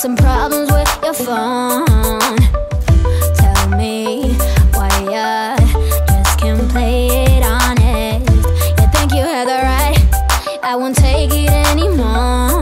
some problems with your phone. Tell me why you just can't play it honest. You think you have the right, I won't take it anymore.